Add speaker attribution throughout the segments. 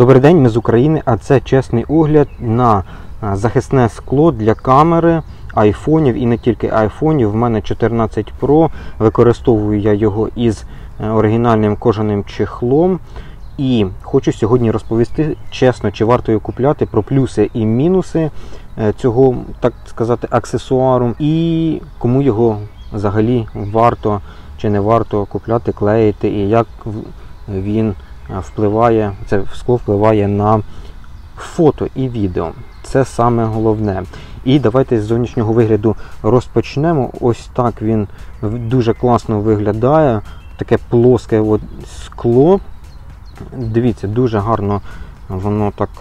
Speaker 1: Добрий день, ми з України, а це чесний огляд на захисне скло для камери айфонів і не тільки айфонів. В мене 14 Pro, використовую я його із оригінальним кожаним чехлом. І хочу сьогодні розповісти чесно, чи варто його купляти, про плюси і мінуси цього, так сказати, аксесуару. І кому його взагалі варто чи не варто купляти, клеїти, і як він впливає, це скло впливає на фото і відео. Це саме головне. І давайте з зовнішнього вигляду розпочнемо. Ось так він дуже класно виглядає. Таке плоске скло. Дивіться, дуже гарно воно так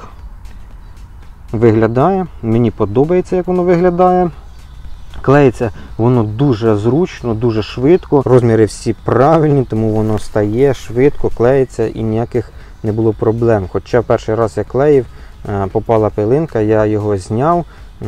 Speaker 1: виглядає. Мені подобається, як воно виглядає. Клеїться воно дуже зручно, дуже швидко. Розміри всі правильні, тому воно стає швидко, клеїться і ніяких не було проблем. Хоча перший раз я клеїв, попала пилинка, я його зняв,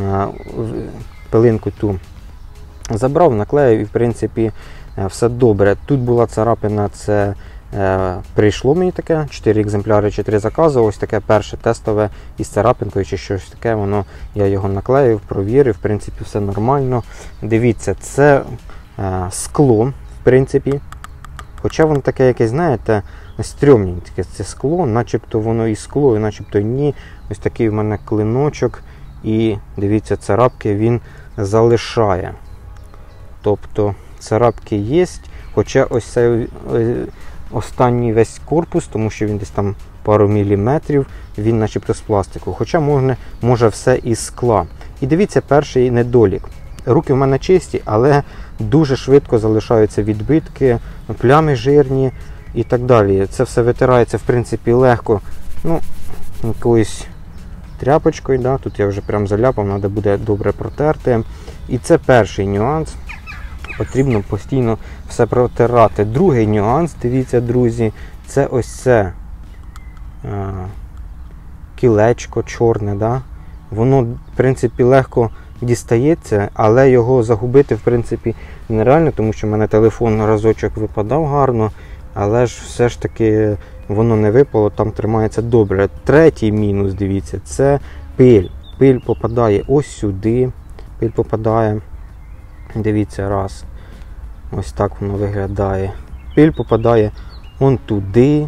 Speaker 1: пилинку ту забрав, наклеїв і в принципі все добре. Тут була царапина, це прийшло мені таке, 4 екземпляри, 4 закази, ось таке перше тестове із царапинкою чи щось таке, я його наклеїв, провірив, в принципі все нормально. Дивіться, це скло, в принципі, хоча воно таке якесь, знаєте, стрьомненьке це скло, начебто воно і скло, і начебто ні. Ось такий в мене клиночок, і дивіться, царапки він залишає. Тобто царапки є, хоча ось цей останній весь корпус, тому що він десь там пару міліметрів, він начебто з пластику. Хоча може все із скла. І дивіться, перший недолік. Руки в мене чисті, але дуже швидко залишаються відбитки, плями жирні і так далі. Це все витирається, в принципі, легко. Якоюсь тряпочкою, да? Тут я вже прям заляпав, треба буде добре протерти. І це перший нюанс. Потрібно постійно все протирати. Другий нюанс, дивіться, друзі, це ось це кілечко чорне. Да? Воно, в принципі, легко дістається, але його загубити, в принципі, нереально, тому що в мене телефон разочок випадав гарно, але ж все ж таки воно не випало, там тримається добре. Третій мінус, дивіться, це пиль. Пиль попадає ось сюди, пиль попадає. Дивіться, раз. Ось так воно виглядає. Пиль попадає вон туди.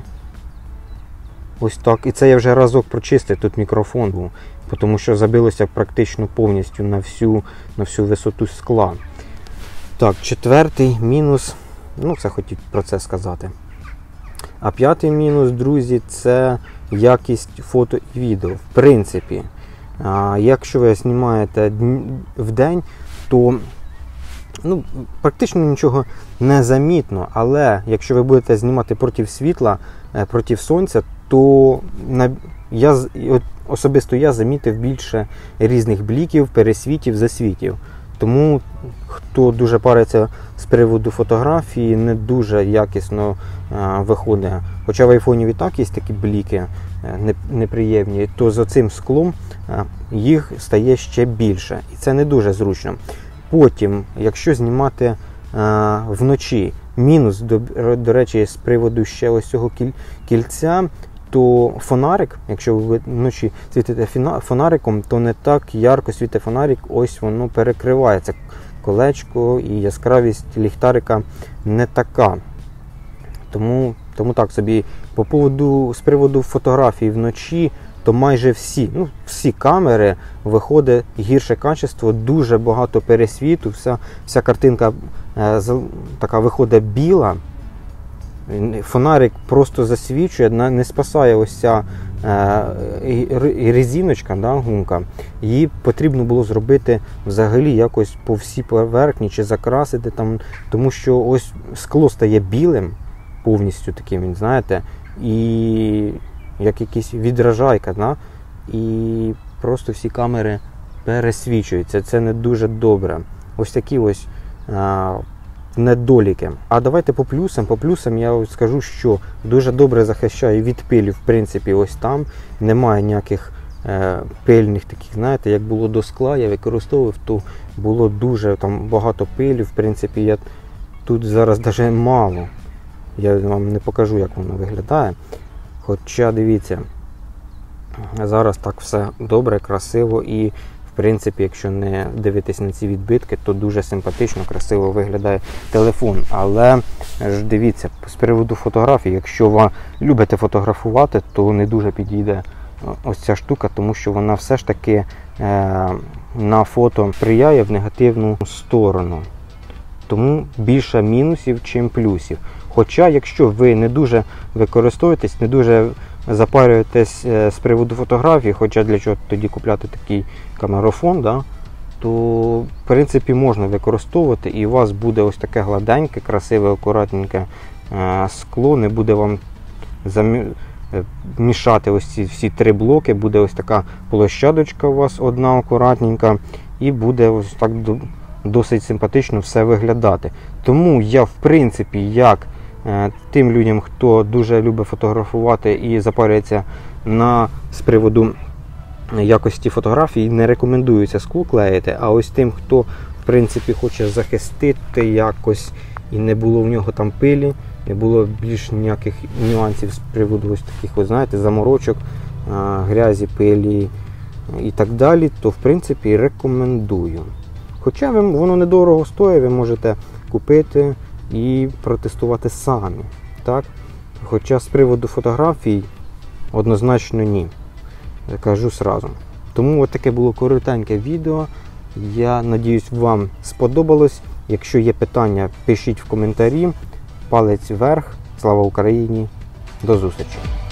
Speaker 1: Ось так. І це я вже разок прочистив, тут мікрофон був, тому що забилося практично повністю на всю висоту скла. Так, четвертий мінус. Це хотів про це сказати. А п'ятий мінус, друзі, це якість фото і відео. В принципі, якщо ви знімаєте в день, то практично нічого не замітно, але якщо ви будете знімати проти світла, проти сонця, то особисто я замітив більше різних бліків, пересвітів, засвітів. Тому, хто дуже париться з приводу фотографії, не дуже якісно виходить. Хоча в айфоні і так є такі бліки неприємні, то з оцим склом їх стає ще більше. І це не дуже зручно. Потім, якщо знімати вночі, мінус, до речі, з приводу ще ось цього кільця, то фонарик, якщо ви вночі світите фонариком, то не так ярко світить фонарик, ось воно перекривається. Колечко і яскравість ліхтарика не така. Тому так собі. З приводу фотографій вночі, то майже всі камери виходить гірше качество, дуже багато пересвіту, вся картинка така виходить біла. Фонарик просто засвічує, не спасає ось ця резиночка, да, гумка. Її потрібно було зробити взагалі якось по всій поверхні чи закрасити там, тому що ось скло стає білим, повністю таким, знаєте, і як якийсь відражайка, да? І просто всі камери пересвічуються. Це не дуже добре. Ось такі ось недоліки. А давайте по плюсам. По плюсам я скажу, що дуже добре захищає від пилі, в принципі, ось там. Немає ніяких пильних таких, знаєте, як було до скла, я використовував, то було дуже там багато пилі, в принципі, тут зараз навіть мало. Я вам не покажу, як воно виглядає. Хоча, дивіться, Зараз так все добре, красиво і, в принципі, якщо не дивитись на ці відбитки, то дуже симпатично, красиво виглядає телефон. Але ж дивіться, з приводу фотографій, якщо ви любите фотографувати, то не дуже підійде ось ця штука, тому що вона все ж таки на фото сприяє в негативну сторону. Тому більше мінусів, чим плюсів. Хоча, якщо ви не дуже використовуєтесь, не дуже запарюєтесь з приводу фотографії, хоча для чого тоді купляти такий камерафон, да, то в принципі можна використовувати, і у вас буде ось таке гладеньке, красиве, акуратненьке скло, не буде вам мішати ось ці всі три блоки, буде ось така площадочка у вас одна акуратненька, і буде ось так досить симпатично все виглядати. Тому я, в принципі, як тим людям, хто дуже любить фотографувати і запарюється з приводу якості фотографій, не рекомендується скло клеїти, а ось тим, хто, в принципі, хоче захистити якось і не було в нього там пилі, не було більш ніяких нюансів з приводу ось таких, ви знаєте, заморочок, грязі, пилі і так далі, то, в принципі, рекомендую. Хоча воно недорого стоїть, ви можете купити і протестувати самі. Так? Хоча з приводу фотографій однозначно ні. Я кажу сразу. Тому от таке було коротеньке відео. Я надіюсь, вам сподобалось. Якщо є питання, пишіть в коментарі. Палець вверх. Слава Україні! До зустрічі!